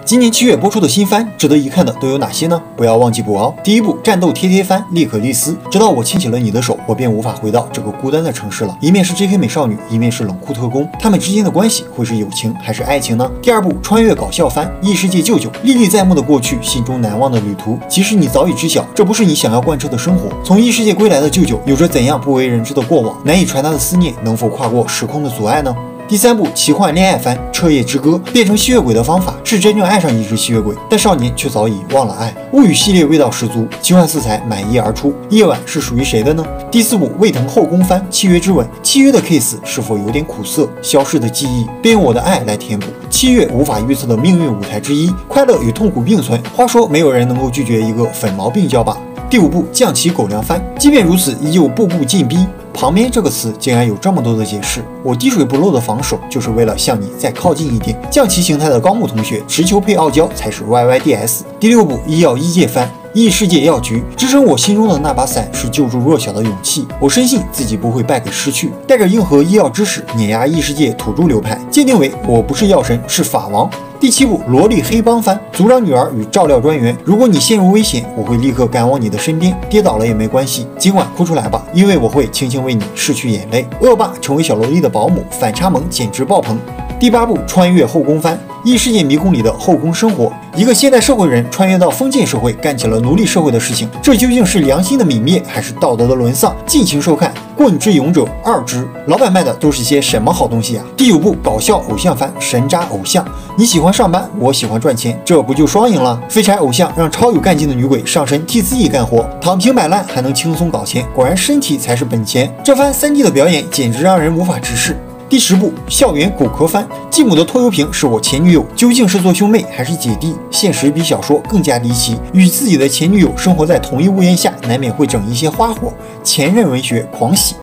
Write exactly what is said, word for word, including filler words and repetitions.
今年七月播出的新番，值得一看的都有哪些呢？不要忘记补哦。第一部战斗贴贴番《利可利斯》，直到我牵起了你的手，我便无法回到这个孤单的城市了。一面是 J K 美少女，一面是冷酷特工，他们之间的关系会是友情还是爱情呢？第二部穿越搞笑番《异世界舅舅》，历历在目的过去，心中难忘的旅途。即使你早已知晓，这不是你想要贯彻的生活。从异世界归来的舅舅，有着怎样不为人知的过往？难以传达的思念，能否跨过时空的阻碍呢？第三部奇幻恋爱番《彻夜之歌》，变成吸血鬼的方法是真正爱上一只吸血鬼，但少年却早已忘了爱。物语系列味道十足，奇幻色彩满溢而出。夜晚是属于谁的呢？第四部卫藤后宫番《契约之吻》，契约的 case 是否有点苦涩？消逝的记忆，便用我的爱来填补。七月无法预测的命运舞台之一，快乐与痛苦并存。话说，没有人能够拒绝一个粉毛病娇吧？第五部将棋狗粮番，即便如此，依旧步步进逼。旁边这个词竟然有这么多的解释，我滴水不漏的防守就是为了向你再靠近一点。将棋形态的高木同学，持球配傲娇才是 Y Y D S。第六部医药一界番。异世界药局，支撑我心中的那把伞是救助弱小的勇气。我深信自己不会败给失去，带着硬核医药知识碾压异世界土著流派，鉴定为我不是药神，是法王。第七部萝莉黑帮番，组长女儿与照料专员。如果你陷入危险，我会立刻赶往你的身边，跌倒了也没关系，今晚哭出来吧，因为我会轻轻为你拭去眼泪。恶霸成为小萝莉的保姆，反差萌简直爆棚。第八部穿越后宫番，异世界迷宫里的后宫生活。一个现代社会人穿越到封建社会，干起了奴隶社会的事情，这究竟是良心的泯灭，还是道德的沦丧？尽情收看《棍之勇者二之》，老板卖的都是些什么好东西啊？第五部搞笑偶像番《神渣偶像》，你喜欢上班，我喜欢赚钱，这不就双赢了？废柴偶像让超有干劲的女鬼上身替自己干活，躺平摆烂还能轻松搞钱，果然身体才是本钱。这番 三 D 的表演简直让人无法直视。第十部校园狗壳番，继母的拖油瓶是我前女友，究竟是做兄妹还是姐弟？现实比小说更加离奇，与自己的前女友生活在同一屋檐下，难免会整一些花火。前任文学狂喜。